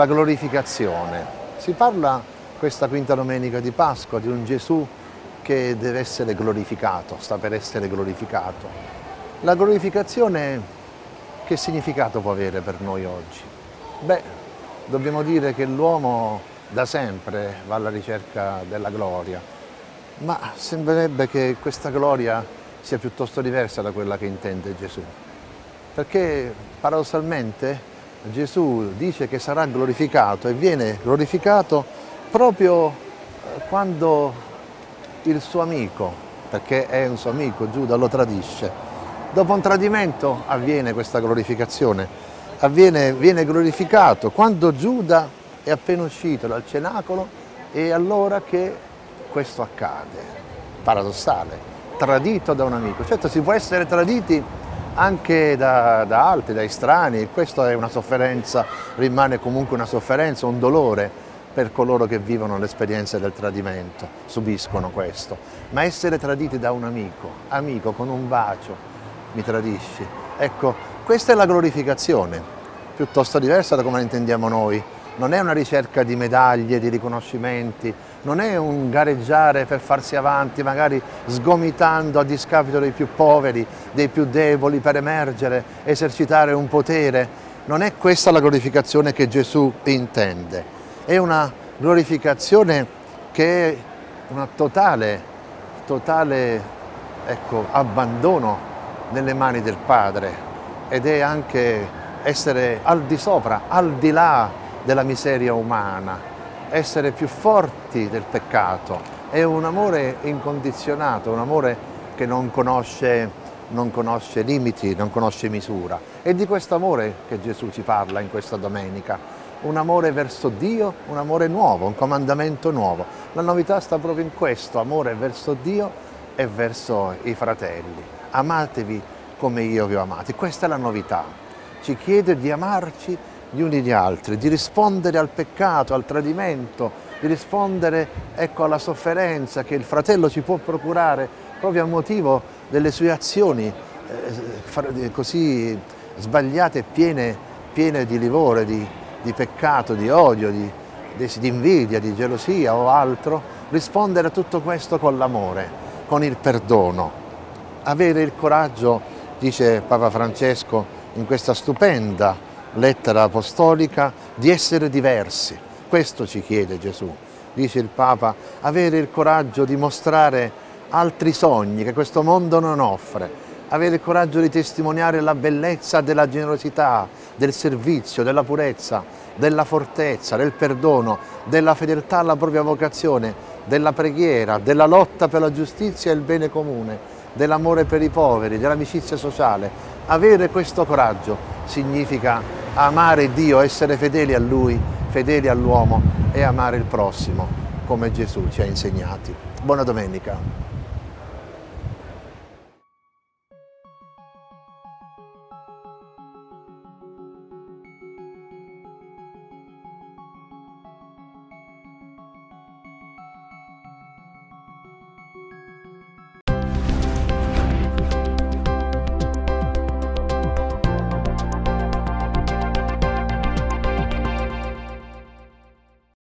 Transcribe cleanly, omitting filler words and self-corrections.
la glorificazione. Si parla questa quinta domenica di Pasqua di un Gesù che deve essere glorificato, sta per essere glorificato. La glorificazione che significato può avere per noi oggi? Beh, dobbiamo dire che l'uomo da sempre va alla ricerca della gloria, ma sembrerebbe che questa gloria sia piuttosto diversa da quella che intende Gesù. Perché paradossalmente Gesù dice che sarà glorificato e viene glorificato proprio quando il suo amico, perché è un suo amico, Giuda, lo tradisce. Dopo un tradimento avviene questa glorificazione, viene glorificato quando Giuda è appena uscito dal cenacolo e allora che questo accade. Paradossale, tradito da un amico. Certo, si può essere traditi anche da altri, da estranei, questa è una sofferenza, rimane comunque una sofferenza, un dolore per coloro che vivono l'esperienza del tradimento, subiscono questo. Ma essere traditi da un amico, amico con un bacio, mi tradisci, ecco, questa è la glorificazione, piuttosto diversa da come la intendiamo noi. Non è una ricerca di medaglie, di riconoscimenti, non è un gareggiare per farsi avanti, magari sgomitando a discapito dei più poveri, dei più deboli, per emergere, esercitare un potere. Non è questa la glorificazione che Gesù intende. È una glorificazione che è un totale ecco, abbandono nelle mani del Padre ed è anche essere al di sopra, al di là della miseria umana, essere più forti del peccato. È un amore incondizionato, un amore che non conosce limiti, non conosce misura. È di questo amore che Gesù ci parla in questa domenica. Un amore verso Dio, un amore nuovo, un comandamento nuovo. La novità sta proprio in questo, amore verso Dio e verso i fratelli. Amatevi come io vi ho amati. Questa è la novità. Ci chiede di amarci gli uni gli altri, di rispondere al peccato, al tradimento, di rispondere, ecco, alla sofferenza che il fratello ci può procurare proprio a motivo delle sue azioni così sbagliate e piene di livore, di peccato, di odio, di invidia, di gelosia o altro. Rispondere a tutto questo con l'amore, con il perdono. Avere il coraggio, dice Papa Francesco in questa stupenda lettera apostolica, di essere diversi. Questo ci chiede Gesù. Dice il Papa, avere il coraggio di mostrare altri sogni che questo mondo non offre, avere il coraggio di testimoniare la bellezza della generosità, del servizio, della purezza, della fortezza, del perdono, della fedeltà alla propria vocazione, della preghiera, della lotta per la giustizia e il bene comune, dell'amore per i poveri, dell'amicizia sociale. Avere questo coraggio significa amare Dio, essere fedeli a Lui, fedeli all'uomo e amare il prossimo come Gesù ci ha insegnati. Buona domenica.